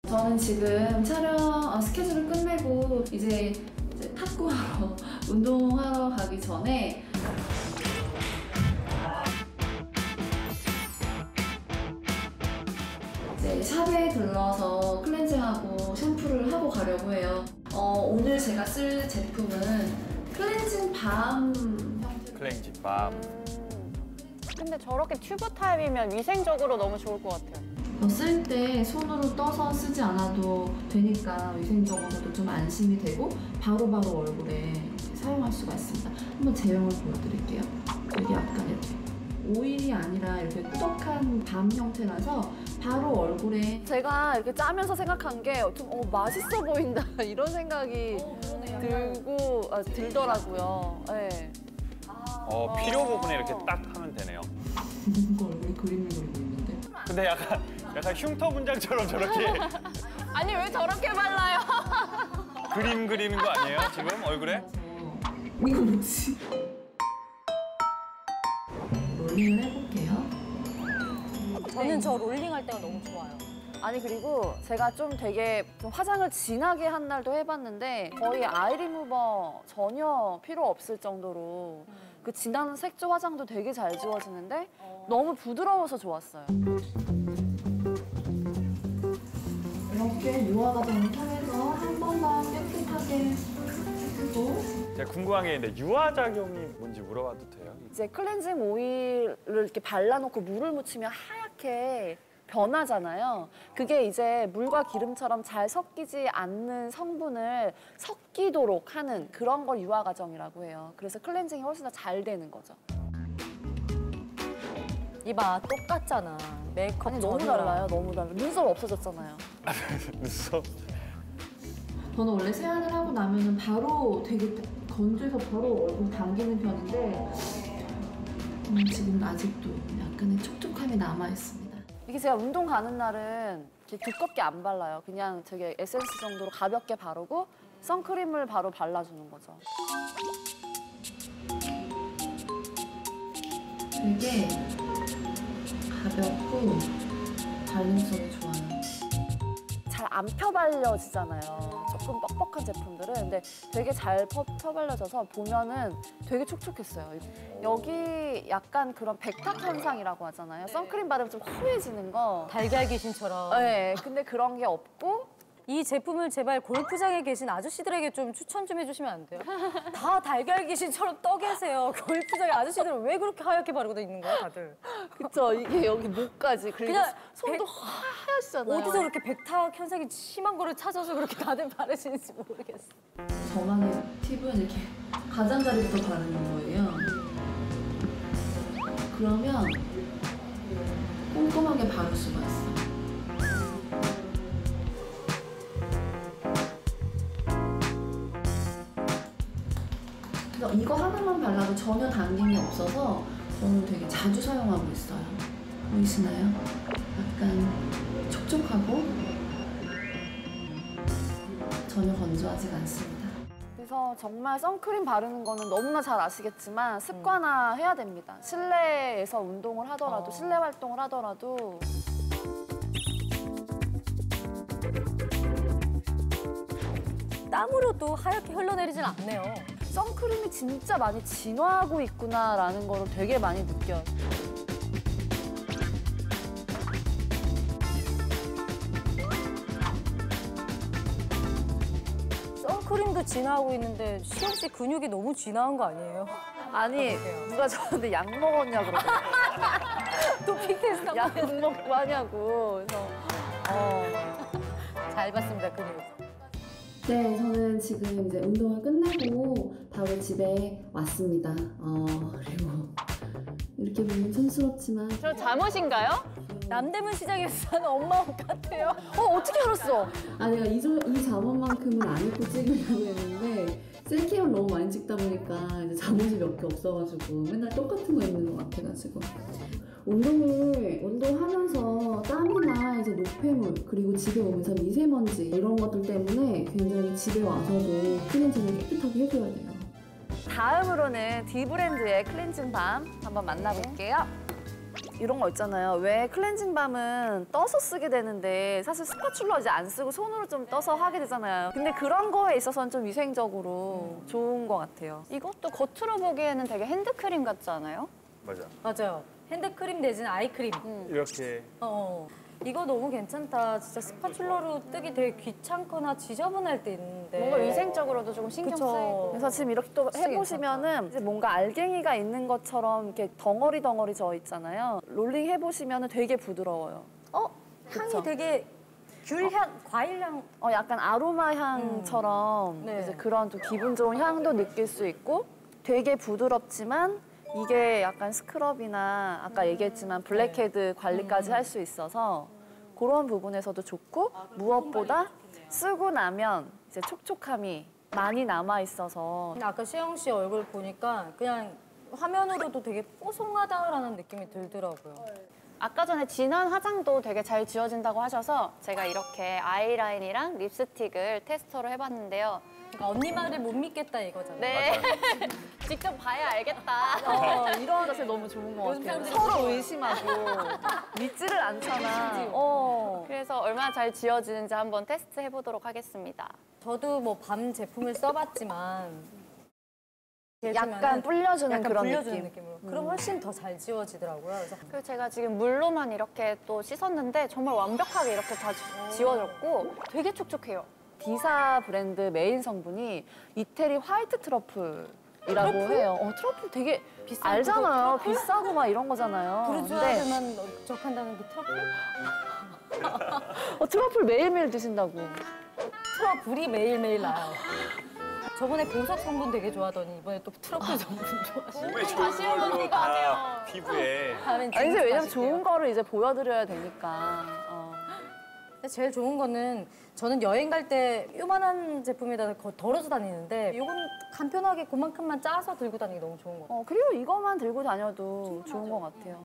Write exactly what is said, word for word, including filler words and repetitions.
저는 지금 촬영 어, 스케줄을 끝내고 이제, 이제 탁구하러 운동하러 가기 전에 이제 샵에 들러서 클렌징하고 샴푸를 하고 가려고 해요. 어, 오늘 제가 쓸 제품은 클렌징 밤 형태. 클렌징 밤. 근데 저렇게 튜브 타입이면 위생적으로 너무 좋을 것 같아요. 쓸 때 손으로 떠서 쓰지 않아도 되니까 위생적으로도 좀 안심이 되고 바로바로 바로 얼굴에 사용할 수가 있습니다. 한번 제형을 보여드릴게요. 여기 약간 이렇게 오일이 아니라 이렇게 꾸덕한 밤 형태라서 바로 얼굴에 제가 이렇게 짜면서 생각한 게 좀 어, 맛있어 보인다 이런 생각이 어, 들고 아, 들더라고요. 네. 어, 필요 부분에 이렇게 딱 하면 되네요. 뭔가 얼굴에 그림을 그리고 있는데. 근데 약간 약간 흉터 분장처럼 저렇게 아니 왜 저렇게 발라요? 그림 그리는 거 아니에요? 지금 얼굴에? 이거 뭐지? 롤링을 해볼게요. 저는 저 롤링할 때가 너무 좋아요. 아니 그리고 제가 좀 되게 좀 화장을 진하게 한 날도 해봤는데 거의 아이 리무버 전혀 필요 없을 정도로 그 진한 색조 화장도 되게 잘 지워지는데 너무 부드러워서 좋았어요. 이렇게 유화 과정을 통해서 한 번 더 깨끗하게 해주고. 제가 궁금한 게 있는데 유화작용이 뭔지 물어봐도 돼요? 이제 클렌징 오일을 이렇게 발라놓고 물을 묻히면 하얗게 변하잖아요. 그게 이제 물과 기름처럼 잘 섞이지 않는 성분을 섞이도록 하는 그런 걸 유화 과정이라고 해요. 그래서 클렌징이 훨씬 더 잘 되는 거죠. 이봐, 똑같잖아. 메이크업 아니 너무 전이랑. 달라요, 너무 달라요. 눈썹 없어졌잖아요. 눈썹. 저는 원래 세안을 하고 나면은 바로 되게 건조해서 바로 얼굴 당기는 편인데 음, 지금 아직도 약간의 촉촉함이 남아있습니다. 이게 제가 운동 가는 날은 이렇게 두껍게 안 발라요. 그냥 되게 에센스 정도로 가볍게 바르고 선크림을 바로 발라주는 거죠. 되게 가볍고 발림성이 좋아요. 잘 안 펴발려지잖아요. 조금 뻑뻑한 제품들은. 근데 되게 잘 펴, 펴발려져서 보면은 되게 촉촉했어요. 여기 약간 그런 백탁 현상이라고 하잖아요. 선크림 바르면 좀 허해지는 거. 달걀 귀신처럼. 네, 근데 그런 게 없고 이 제품을 제발 골프장에 계신 아저씨들에게 좀 추천 좀 해주시면 안 돼요? 다 달걀 귀신처럼 떠 계세요. 골프장에 아저씨들은 왜 그렇게 하얗게 바르고 있는 거야, 다들? 그쵸, 이게 여기 목까지. 그리고 그냥 손도 백- 하얗잖아요. 어디서 그렇게 백탁 현상이 심한 거를 찾아서 그렇게 다들 바르시는지 모르겠어. 저만의 팁은 이렇게 가장자리부터 바르는 거예요. 그러면 꼼꼼하게 바를 수가 있어요. 그래서 이거 하나만 발라도 전혀 당김이 없어서 저는 되게 자주 사용하고 있어요. 보이시나요? 약간 촉촉하고 전혀 건조하지가 않습니다. 그래서 정말 선크림 바르는 거는 너무나 잘 아시겠지만 습관화해야 됩니다. 실내에서 운동을 하더라도, 어. 실내 활동을 하더라도. 땀으로도 하얗게 흘러내리진 않네요. 선크림이 진짜 많이 진화하고 있구나라는 거를 되게 많이 느껴요. 선크림도 진화하고 있는데 시영 씨 근육이 너무 진화한 거 아니에요? 아니, 어떡해요? 누가 저한테 약 먹었냐 그러더라고요. 도핑 테스트 약 먹고 하냐고. 그래서 어, 잘 봤습니다, 근육. 네, 저는 지금 이제 운동을 끝내고 바로 집에 왔습니다. 어, 그리고 이렇게 보면 촌스럽지만 저 잠옷인가요? 남대문 시장에서 사는 엄마 옷 같아요. 어, 어떻게 알았어? 아, 내가 이, 저- 이 잠옷만큼은 안 입고 찍으려고 했는데 셀카를 너무 많이 찍다 보니까 이제 잠옷이 몇 개 없어가지고 맨날 똑같은 거 입는 것 같아가지고 운동을 운동하면서 땀이나 이제 노폐물 그리고 집에 오면서 미세먼지 이런 것들 때문에 굉장히 집에 와서도 클렌징을 깨끗하게 해줘야 돼요. 다음으로는 디브랜드의 클렌징 밤 한번 만나볼게요. 이런 거 있잖아요. 왜 클렌징 밤은 떠서 쓰게 되는데 사실 스파츌러 이제 안 쓰고 손으로 좀 떠서 하게 되잖아요. 근데 그런 거에 있어서는 좀 위생적으로 좋은 것 같아요. 이것도 겉으로 보기에는 되게 핸드크림 같지 않아요? 맞아. 맞아요. 핸드크림 내지는 아이크림. 이렇게 어. 이거 너무 괜찮다. 진짜 스파츌러로 뜨기 되게 귀찮거나 지저분할 때 있는데. 뭔가 위생적으로도 조금 신경 그쵸. 쓰이고. 그래서 지금 이렇게 또 진짜 해보시면은 이제 뭔가 알갱이가 있는 것처럼 이렇게 덩어리 덩어리 져 있잖아요. 롤링 해보시면은 되게 부드러워요. 어? 향이 그쵸. 되게 귤향, 과일향. 어, 약간 아로마 향처럼 음. 네. 이제 그런 좀 기분 좋은 향도 느낄 수 있고 되게 부드럽지만 이게 약간 스크럽이나 아까 얘기했지만 블랙헤드 관리까지 할 수 있어서 그런 부분에서도 좋고 무엇보다 쓰고 나면 이제 촉촉함이 많이 남아 있어서 근데 아까 시영 씨 얼굴 보니까 그냥 화면으로도 되게 뽀송하다라는 느낌이 들더라고요. 아까 전에 진한 화장도 되게 잘 지워진다고 하셔서 제가 이렇게 아이라인이랑 립스틱을 테스터로 해봤는데요. 그러니까 언니 말을 못 믿겠다 이거잖아요. 네. 직접 봐야 알겠다. 어, 이런 자세 너무 좋은 것 요즘 같아요. 사람들이 서로 좋아요. 의심하고 믿지를 않잖아. 어. 그래서 얼마나 잘 지워지는지 한번 테스트 해보도록 하겠습니다. 저도 뭐 밤 제품을 써봤지만 약간 불려주는 약간 그런 불려주는 느낌. 느낌으로. 그럼 훨씬 더 잘 지워지더라고요. 그래서 그리고 제가 지금 물로만 이렇게 또 씻었는데 정말 완벽하게 이렇게 다 지- 지워졌고 되게 촉촉해요. 디사 브랜드 메인 성분이 이태리 화이트 트러플이라고 해요. 어, 트러플 되게 비싼 알잖아요. 비싸고 막 이런 거잖아요. 근데 부르주아들만 적한다는 그 트러플? 어, 트러플 매일매일 드신다고. 트러플이 매일매일 나요. 저번에 보석 성분 되게 좋아하더니 이번에 또 트러플 성분 좋아하시고 몸에 좋은 걸로 다 피부에. 다음엔 아니, 근데 왜냐면 마실게요. 좋은 거를 이제 보여드려야 되니까. 어. 근데 제일 좋은 거는 저는 여행 갈 때 요만한 제품에다 거- 덜어서 다니는데 이건 간편하게 그만큼만 짜서 들고 다니기 너무 좋은 거 같아요. 어, 그리고 이것만 들고 다녀도 좋은 것 같아요.